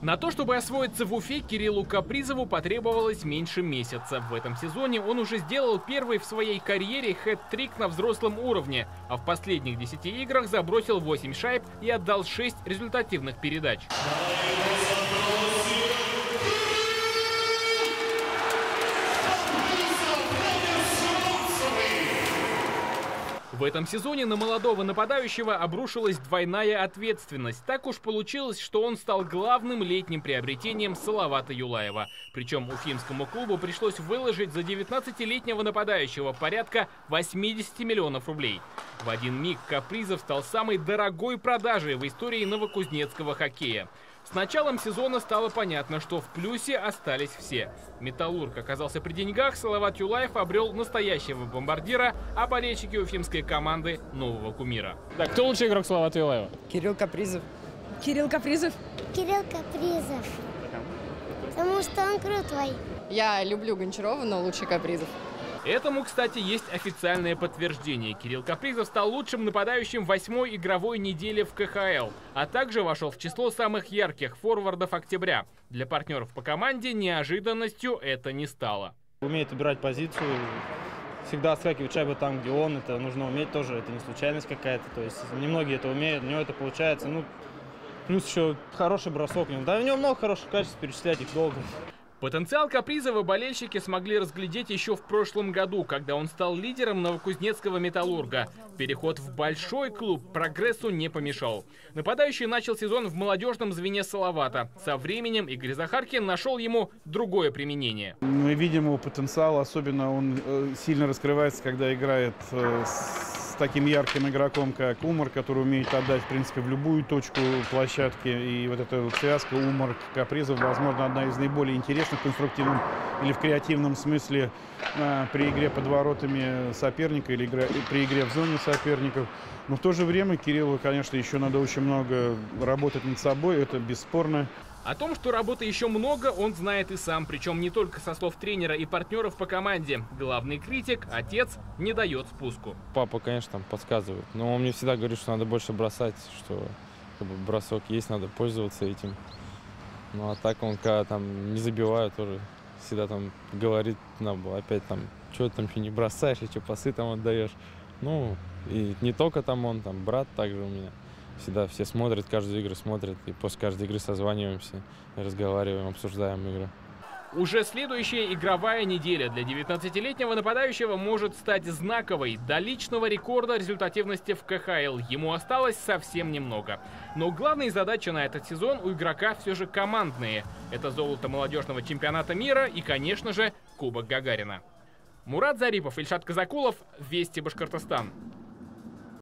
На то, чтобы освоиться в Уфе, Кириллу Капризову потребовалось меньше месяца. В этом сезоне он уже сделал первый в своей карьере хэт-трик на взрослом уровне, а в последних 10 играх забросил 8 шайб и отдал 6 результативных передач. В этом сезоне на молодого нападающего обрушилась двойная ответственность. Так уж получилось, что он стал главным летним приобретением Салавата Юлаева. Причем уфимскому клубу пришлось выложить за 19-летнего нападающего порядка 80 миллионов рублей. В один миг Капризов стал самой дорогой продажей в истории новокузнецкого хоккея. С началом сезона стало понятно, что в плюсе остались все. «Металлург» оказался при деньгах, Салават Юлаев обрел настоящего бомбардира, а болельщики уфимской команды – нового кумира. Так, кто лучший игрок Салавата Юлаева? Кирилл Капризов. Кирилл Капризов. Кирилл Капризов. Потому что он крутой. Я люблю Гончарова, но лучше Капризов. Этому, кстати, есть официальное подтверждение. Кирилл Капризов стал лучшим нападающим 8-й игровой недели в КХЛ, а также вошел в число самых ярких форвардов октября. Для партнеров по команде неожиданностью это не стало. Умеет выбирать позицию, всегда отскакивает шайба там, где он. Это нужно уметь тоже, это не случайность какая-то. То есть немногие это умеют, у него это получается. Ну, плюс еще хороший бросок. Да, у него много хороших качеств, перечислять их долго. Потенциал Капризова болельщики смогли разглядеть еще в прошлом году, когда он стал лидером новокузнецкого «Металлурга». Переход в большой клуб прогрессу не помешал. Нападающий начал сезон в молодежном звене «Салавата». Со временем Игорь Захаркин нашел ему другое применение. Мы видим его потенциал, особенно он сильно раскрывается, когда играет с таким ярким игроком, как Умар, который умеет отдать, в принципе, в любую точку площадки. И вот эта вот связка Умар-Капризов, возможно, одна из наиболее интересных в конструктивном или в креативном смысле при игре под воротами соперника или при игре в зоне соперников. Но в то же время Кириллу, конечно, еще надо очень много работать над собой, это бесспорно. О том, что работы еще много, он знает и сам, причем не только со слов тренера и партнеров по команде. Главный критик, отец, не дает спуску. Папа, конечно, там подсказывает, но он мне всегда говорит, что надо больше бросать, что как бы, бросок есть, надо пользоваться этим. Ну а так он, когда там не забивает, тоже всегда там говорит, опять там, что ты там еще не бросаешь, и что пасы там отдаешь. Ну и не только там он, там брат также у меня. Всегда все смотрят, каждую игру смотрят, и после каждой игры созваниваемся, разговариваем, обсуждаем игры. Уже следующая игровая неделя для 19-летнего нападающего может стать знаковой. До личного рекорда результативности в КХЛ ему осталось совсем немного. Но главная задача на этот сезон у игрока все же командные. Это золото молодежного чемпионата мира и, конечно же, Кубок Гагарина. Мурат Зарипов, Ильшат Казакулов, Вести Башкортостан.